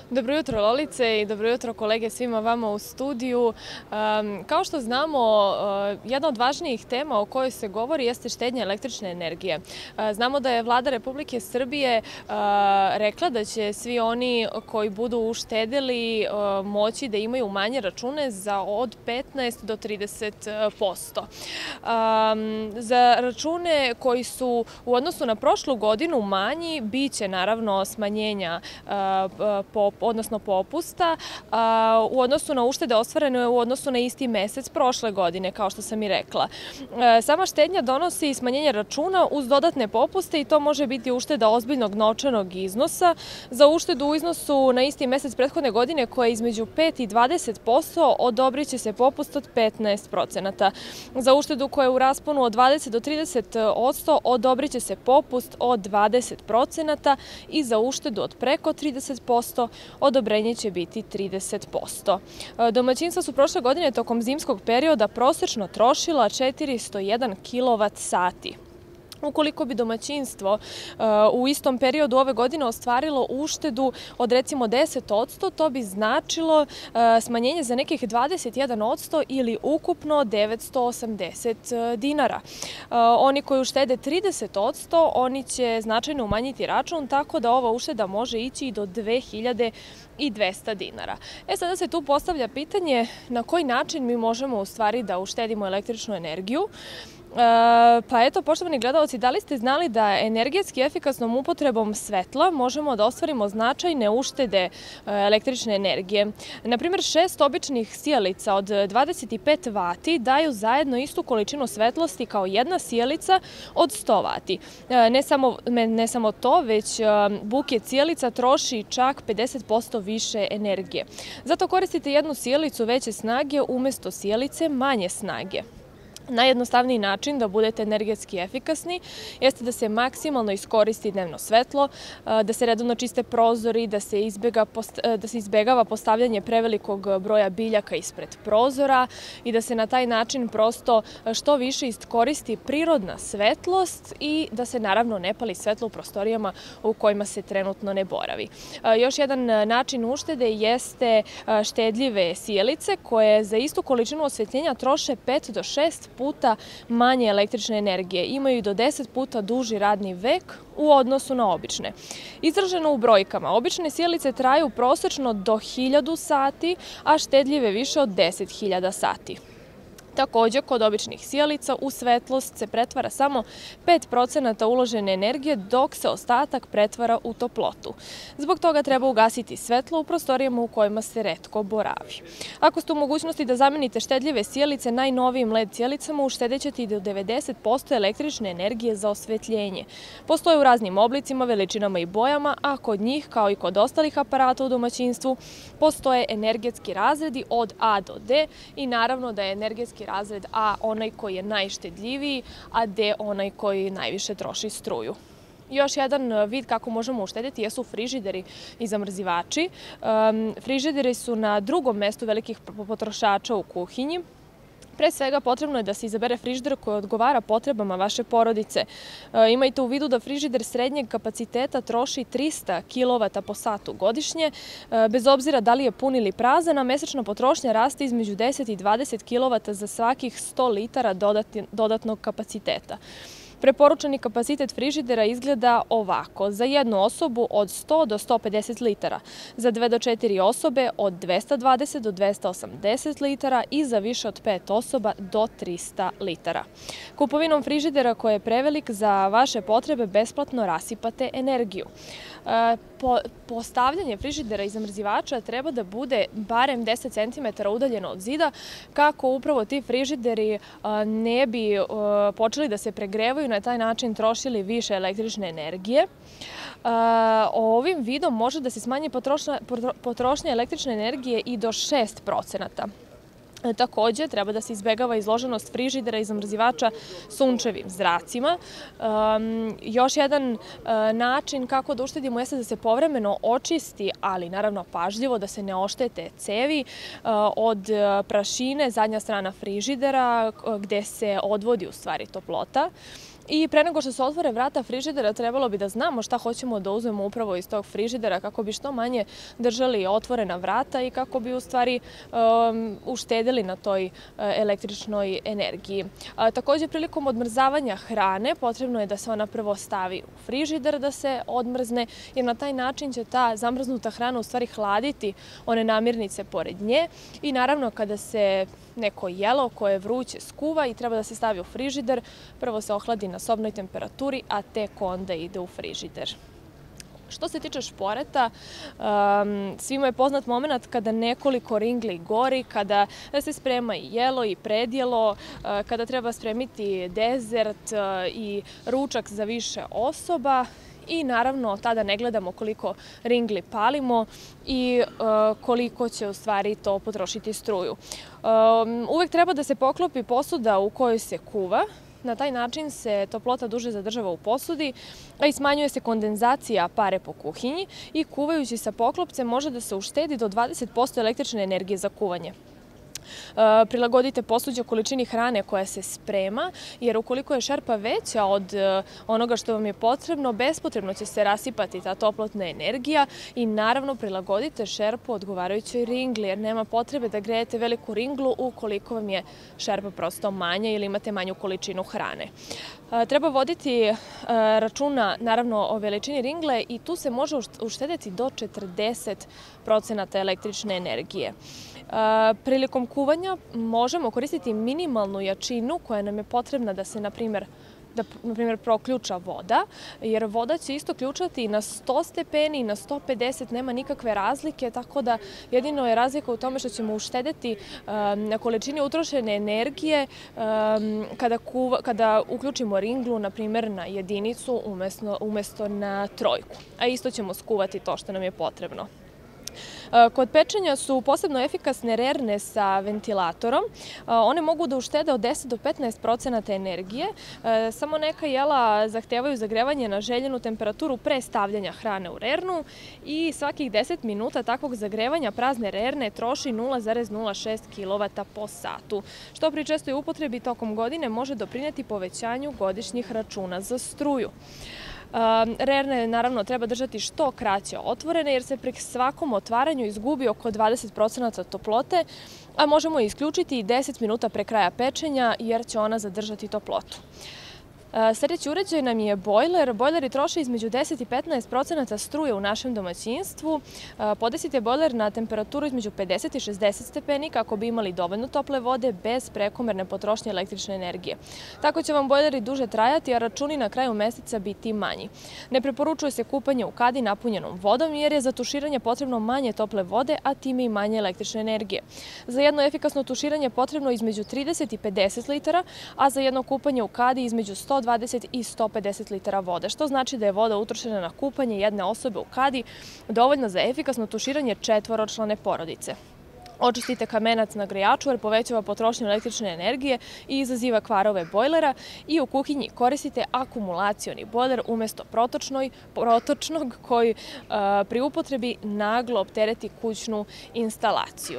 Dobro jutro, Lolice, i dobro jutro, kolege, svima vama u studiju. Kao što znamo, jedna od važnijih tema o kojoj se govori jeste štednja električne energije. Znamo da je Vlada Republike Srbije rekla da će svi oni koji budu uštedeli moći da imaju manje račune za od 15 do 30%. Za račune koji su u odnosu na prošlu godinu manji, biće naravno smanjenja odnosno popusta u odnosu na uštede ostvarene u odnosu na isti mesec prošle godine, kao što sam i rekla. Sama štednja donosi smanjenje računa uz dodatne popuste i to može biti ušteda ozbiljnog novčanog iznosa. Za uštedu u iznosu na isti mesec prethodne godine, koja je između 5 i 20%, odobrit će se popust od 15%. Za uštedu koja je u rasponu od 20 do 30%, odobrit će se popust od 20% i za uštedu od preko 30%, odobrenje će biti 30%. Domaćinstva su prošle godine tokom zimskog perioda prosečno trošila 401 kWh. Ukoliko bi domaćinstvo u istom periodu ove godine ostvarilo uštedu od recimo 10%, to bi značilo smanjenje za nekih 21% ili ukupno 980 dinara. Oni koji uštede 30%, oni će značajno umanjiti račun, tako da ova ušteda može ići i do 2200 dinara. Sada se tu postavlja pitanje na koji način mi možemo u stvari da uštedimo električnu energiju. Pa eto, poštovani gledalci, da li ste znali da energetski efikasnom upotrebom svetla možemo da ostvarimo značajne uštede električne energije? Naprimjer, 6 običnih sijalica od 25 vati daju zajedno istu količinu svetlosti kao jedna sijalica od 100 vati. Ne samo to, već buket sijalica troši čak 50% više energije. Zato koristite jednu sijalicu veće snage umesto sijalice manje snage. Najjednostavniji način da budete energetski efikasni jeste da se maksimalno iskoristi dnevno svetlo, da se redovno čiste prozori, da se izbegava postavljanje prevelikog broja biljaka ispred prozora i da se na taj način prosto što više iskoristi prirodna svetlost i da se naravno ne pali svetlo u prostorijama u kojima se trenutno ne boravi. Još jedan način uštede jeste štedljive sijalice koje za istu količinu osvetljenja troše 5 do 6 puta manje električne energije. Imaju do 10 puta duži radni vek u odnosu na obične. Izraženo u brojkama, obične sijalice traju prosečno do 1000 sati, a štedljive više od 10.000 sati. Također, kod običnih sijalica u svetlost se pretvara samo 5% uložene energije, dok se ostatak pretvara u toplotu. Zbog toga treba ugasiti svetlo u prostorijama u kojima se retko boravi. Ako ste u mogućnosti da zamenite štedljive sijalice najnovijim LED sjelicama, uštedećete i do 90% električne energije za osvetljenje. Postoje u raznim oblicima, veličinama i bojama, a kod njih, kao i kod ostalih aparata u domaćinstvu, postoje energetski razredi od A do D i naravno da je energetski razred A onaj koji je najštedljiviji, a D onaj koji najviše troši struju. Još jedan vid kako možemo uštediti jesu frižideri i zamrzivači. Frižideri su na drugom mestu velikih potrošača u kuhinji. Pre svega, potrebno je da se izabere frižider koji odgovara potrebama vaše porodice. Imajte u vidu da frižider srednjeg kapaciteta troši 300 kW po satu godišnje. Bez obzira da li je pun ili prazan, a mesečna potrošnja raste između 10 i 20 kW za svakih 100 litara dodatnog kapaciteta. Preporučeni kapacitet frižidera izgleda ovako: za jednu osobu od 100 do 150 litara, za 2 do 4 osobe od 220 do 280 litara i za više od 5 osoba do 300 litara. Kupovinom frižidera koji je prevelik za vaše potrebe besplatno rasipate energiju. Postavljanje frižidera i zamrzivača treba da bude barem 10 cm udaljeno od zida, kako upravo ti frižideri ne bi počeli da se pregrevaju i na taj način trošili više električne energije. Ovim vidom može da se smanji potrošnja električne energije i do 6%. Također, treba da se izbegava izloženost frižidera i zamrzivača sunčevim zracima. Još jedan način kako da uštedimo jeste da se povremeno očisti, ali naravno pažljivo, da se ne oštete cevi od prašine, zadnja strana frižidera gde se odvodi u stvari toplota. I pre nego što se otvore vrata frižidera, trebalo bi da znamo šta hoćemo da uzmemo upravo iz tog frižidera kako bi što manje držali otvorena vrata i kako bi u stvari uštedili na toj električnoj energiji. Također, prilikom odmrzavanja hrane potrebno je da se ona prvo stavi u frižider da se odmrzne, jer na taj način će ta zamrznuta hrana u stvari hladiti one namirnice pored nje i naravno kada se neko jelo koje je vruće skuva i treba da se stavi u frižider, prvo se ohladi na sobnoj temperaturi, a tek onda ide u frižider. Što se tiče šporeta, svima je poznat moment kada nekoliko ringli gori, kada se sprema i jelo i predjelo, kada treba spremiti dezert i ručak za više osoba. I naravno tada ne gledamo koliko ringli palimo i koliko će u stvari to potrošiti struju. Uvek treba da se poklopi posuda u kojoj se kuva. Na taj način se toplota duže zadržava u posudi, a i smanjuje se kondenzacija pare po kuhinji i kuvajući sa poklopcem može da se uštedi do 20% električne energije za kuvanje. Prilagodite posuđe količini hrane koja se sprema, jer ukoliko je šerpa veća od onoga što vam je potrebno, bespotrebno će se rasipati ta toplotna energija i naravno prilagodite šerpu odgovarajućoj ringli, jer nema potrebe da grejete veliku ringlu ukoliko vam je šerpa prosto manja ili imate manju količinu hrane. Treba voditi računa naravno o veličini ringle i tu se može uštedeti do 40% električne energije. Prilikom kuvanja možemo koristiti minimalnu jačinu koja nam je potrebna da se, na primjer, proključa voda, jer voda će isto ključati i na 100 stepeni i na 150, nema nikakve razlike, tako da jedino je razlika u tome što ćemo uštedeti na količini utrošene energije kada uključimo ringlu, na primjer, na jedinicu umjesto na trojku, a isto ćemo skuvati to što nam je potrebno. Kod pečenja su posebno efikasne rerne sa ventilatorom. One mogu da uštede od 10 do 15% energije. Samo neka jela zahtevaju zagrevanje na željenu temperaturu pre stavljanja hrane u rernu i svakih 10 minuta takvog zagrevanja prazne rerne troši 0,06 kW po satu, što pri čestoj upotrebi tokom godine može doprineti povećanju godišnjih računa za struju. Rerne naravno treba držati što kraće otvorene jer se pri svakom otvaranju izgubi oko 20% toplote, a možemo isključiti i 10 minuta pre kraja pečenja jer će ona zadržati toplotu. Sljedeći uređaj nam je bojler. Bojleri troše između 10 i 15% struje u našem domaćinstvu. Podesite bojler na temperaturu između 50 i 60 stepeni kako bi imali dovoljno tople vode bez prekomerne potrošnje električne energije. Tako će vam bojleri duže trajati, a računi na kraju meseca biti manji. Ne preporučuje se kupanje u kadi napunjenom vodom jer je za tuširanje potrebno manje tople vode, a time i manje električne energije. Za jedno efikasno tuširanje potrebno između 30 i 50 litara, a za jedno kupanje u kadi između 120 i 150 litara vode, što znači da je voda utrošena na kupanje jedne osobe u kadi dovoljna za efikasno tuširanje četvoročlane porodice. Očistite kamenac na grejaču jer povećava potrošnju električne energije i izaziva kvarove bojlera i u kuhinji koristite akumulacioni bojler umjesto protočnog koji pri upotrebi naglo optereti kućnu instalaciju.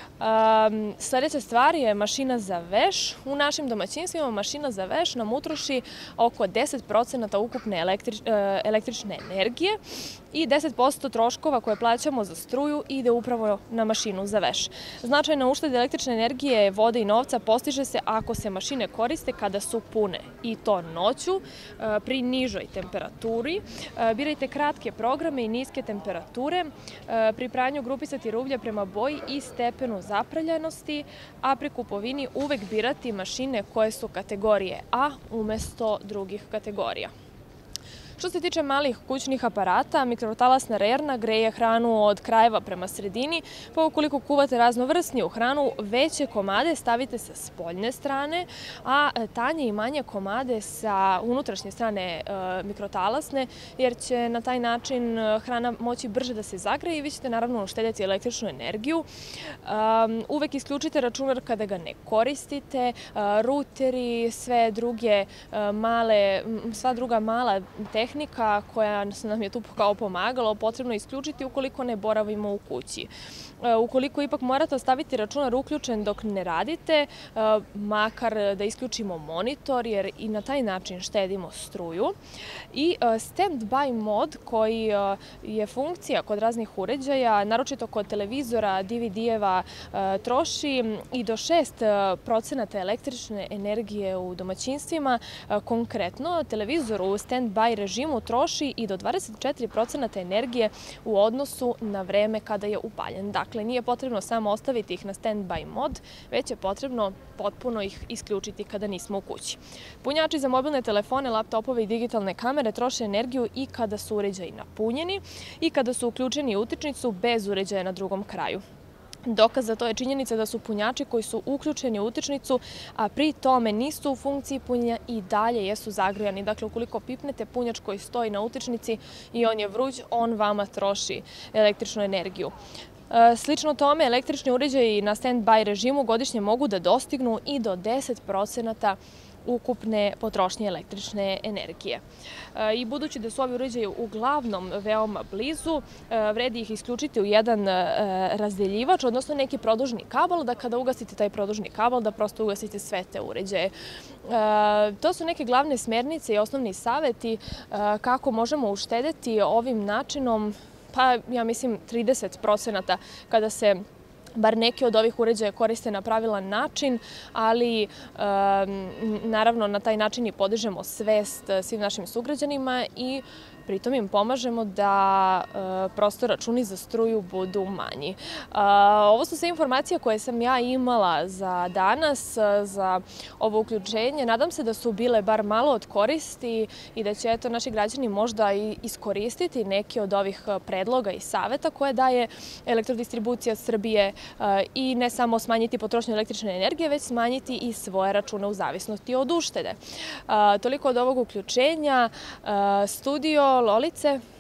Sljedeća stvar je mašina za veš. U našim domaćinstvima mašina za veš nam utroši oko 10% ukupne električne energije i 10% troškova koje plaćamo za struju ide upravo na mašinu za veš. Značajna ušteda električne energije, vode i novca postiže se ako se mašine koriste kada su pune i to noću pri nižoj temperaturi. Birajte kratke programe i niske temperature. Pri pranju grupisati rublje prema boji i stepenu zaprljanosti, a pri kupovini uvek birati mašine koje su kategorije A umjesto drugih kategorija. Što se tiče malih kućnih aparata, mikrotalasna rerna greje hranu od krajeva prema sredini, pa ukoliko kuvate raznovrsniju hranu, veće komade stavite sa spoljne strane, a tanje i manje komade sa unutrašnje strane mikrotalasne, jer će na taj način hrana moći brže da se zagreje i vi ćete naravno uštedjeti električnu energiju. Uvek isključite računar kada ga ne koristite, ruteri, sva druga mala tehnika tehnika koja nam je tu kao pomagalo potrebno isključiti ukoliko ne boravimo u kući. Ukoliko ipak morate ostaviti računar uključen dok ne radite, makar da isključimo monitor jer i na taj način štedimo struju. I stand-by mod koji je funkcija kod raznih uređaja, naročito kod televizora, DVD-eva, troši i do 6% električne energije u domaćinstvima. Konkretno, televizor u stand-by režimu troši i do 24% energije u odnosu na vreme kada je upaljen. Dakle, nije potrebno samo ostaviti ih na stand-by mod, već je potrebno potpuno ih isključiti kada nismo u kući. Punjači za mobilne telefone, laptopove i digitalne kamere troše energiju i kada su uređaji napunjeni i kada su uključeni u utičnicu bez uređaja na drugom kraju. Dokaz za to je činjenica da su punjači koji su uključeni u utičnicu, a pri tome nisu u funkciji punjenja i dalje jesu zagrejani. Dakle, ukoliko pipnete punjač koji stoji na utičnici i on je vruć, on vama troši električnu energiju. Slično tome, električni uređaji na stand-by režimu godišnje mogu da dostignu i do 10% ukupne potrošnje električne energije. I budući da su ovi uređaji uglavnom veoma blizu, vredi ih isključiti u jedan razdeljivač, odnosno neki produžni kabel, da kada ugasite taj produžni kabel, da prosto ugasite sve te uređaje. To su neke glavne smernice i osnovni saveti kako možemo uštedeti ovim načinom, pa ja mislim 30% kada se bar neki od ovih uređaja koriste na pravilan način, ali naravno na taj način i podižemo svest svim našim sugrađanima i pritom im pomažemo da prosto računi za struju budu manji. Ovo su sve informacije koje sam ja imala za danas, za ovo uključenje. Nadam se da su bile bar malo od koristi i da će naši građani možda i iskoristiti neke od ovih predloga i saveta koje daje Elektrodistribucija Srbije i ne samo smanjiti potrošnju električne energije, već smanjiti i svoje račune u zavisnosti od uštede. Toliko od ovog uključenja. Studio Lolice.